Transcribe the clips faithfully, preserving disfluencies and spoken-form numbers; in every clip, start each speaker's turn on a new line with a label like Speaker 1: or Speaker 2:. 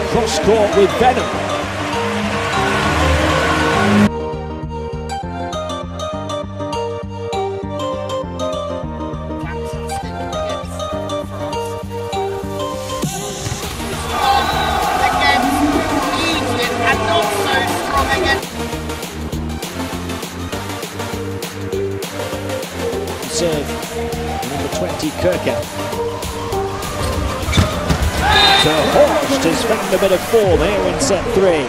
Speaker 1: cross court with venom. Serve number twenty Kirka. Ter Horst has found a bit of form here in set three.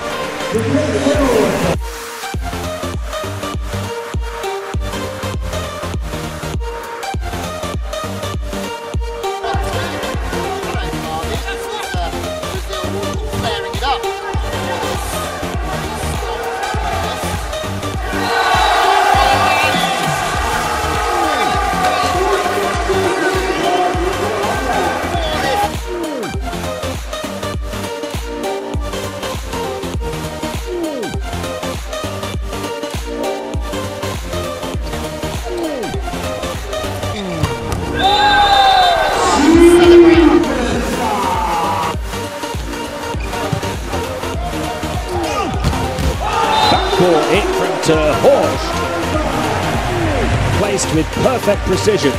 Speaker 1: Hit from Ter Horst, placed with perfect precision.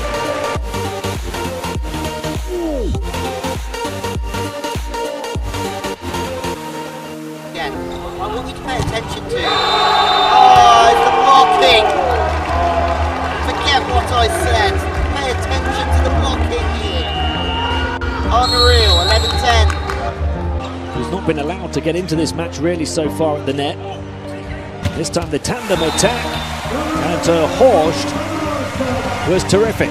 Speaker 2: Again, I want you to pay attention to. Oh, it's the blocking. Forget what I said. Pay attention to the blocking here. Unreal, eleven ten.
Speaker 1: He's not been allowed to get into this match really so far at the net. This time the tandem attack, and Ter Horst was terrific.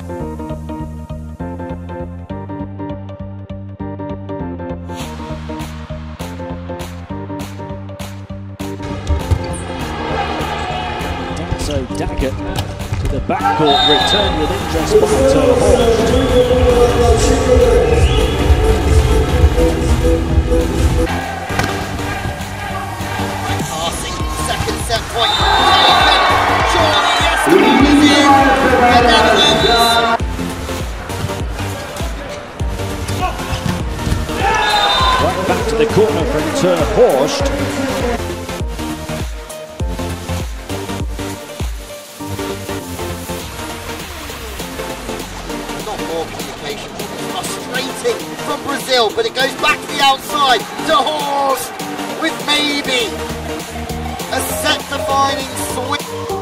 Speaker 1: So Daejeon to the backcourt, return with interest by Ter Horst.
Speaker 2: Set point taken. Surely yes, is in, and then he's
Speaker 1: right back to the corner from Ter Horst.
Speaker 2: Not more communication. It's frustrating from Brazil, but it goes back to the outside. Ter Horst with maybe a set-defining swing.